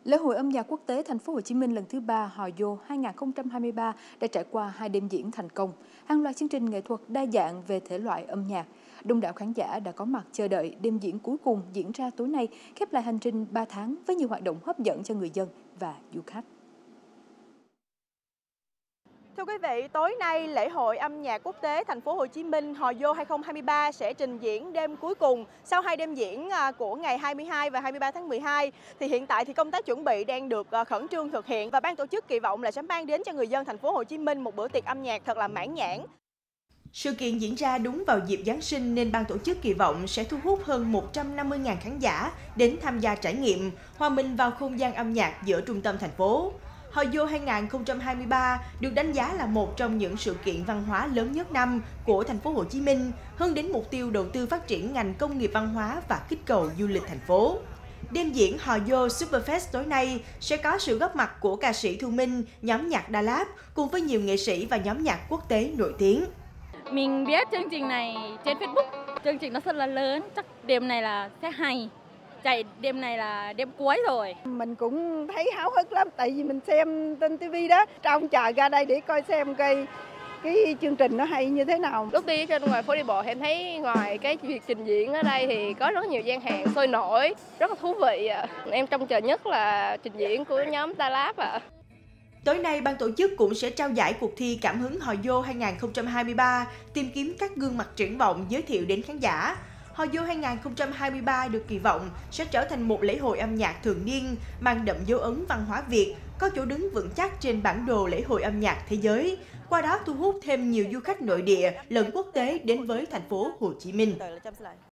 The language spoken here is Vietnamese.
Lễ hội âm nhạc quốc tế Thành phố Hồ Chí Minh lần thứ 3 Hò Dô 2023 đã trải qua 2 đêm diễn thành công, hàng loạt chương trình nghệ thuật đa dạng về thể loại âm nhạc. Đông đảo khán giả đã có mặt chờ đợi đêm diễn cuối cùng diễn ra tối nay, khép lại hành trình 3 tháng với nhiều hoạt động hấp dẫn cho người dân và du khách. Thưa quý vị, tối nay lễ hội âm nhạc quốc tế Thành phố Hồ Chí Minh Hò Dô 2023 sẽ trình diễn đêm cuối cùng sau 2 đêm diễn của ngày 22 và 23 tháng 12. Thì hiện tại thì công tác chuẩn bị đang được khẩn trương thực hiện và ban tổ chức kỳ vọng là sẽ mang đến cho người dân Thành phố Hồ Chí Minh một bữa tiệc âm nhạc thật là mãn nhãn. Sự kiện diễn ra đúng vào dịp Giáng sinh nên ban tổ chức kỳ vọng sẽ thu hút hơn 150.000 khán giả đến tham gia trải nghiệm, hòa mình vào không gian âm nhạc giữa trung tâm thành phố. Hò Dô 2023 được đánh giá là một trong những sự kiện văn hóa lớn nhất năm của Thành phố Hồ Chí Minh, hướng đến mục tiêu đầu tư phát triển ngành công nghiệp văn hóa và kích cầu du lịch thành phố. Đêm diễn Hò Dô Superfest tối nay sẽ có sự góp mặt của ca sĩ Thu Minh, nhóm nhạc Đà Lạt cùng với nhiều nghệ sĩ và nhóm nhạc quốc tế nổi tiếng. Mình biết chương trình này trên Facebook, chương trình nó rất là lớn, chắc đêm này là sẽ hay. Chạy đêm này là đêm cuối rồi. Mình cũng thấy háo hức lắm, tại vì mình xem trên TV đó, trông chờ ra đây để coi xem cái chương trình nó hay như thế nào. Lúc đi trên ngoài phố đi bộ em thấy ngoài cái việc trình diễn ở đây thì có rất nhiều gian hàng sôi nổi, rất là thú vị. Em trông chờ nhất là trình diễn của nhóm Đà Lạt ạ. Tối nay, ban tổ chức cũng sẽ trao giải cuộc thi Cảm hứng Hò Dô 2023, tìm kiếm các gương mặt triển vọng giới thiệu đến khán giả. Hò Dô 2023 được kỳ vọng sẽ trở thành một lễ hội âm nhạc thường niên, mang đậm dấu ấn văn hóa Việt, có chỗ đứng vững chắc trên bản đồ lễ hội âm nhạc thế giới, qua đó thu hút thêm nhiều du khách nội địa lẫn quốc tế đến với Thành phố Hồ Chí Minh.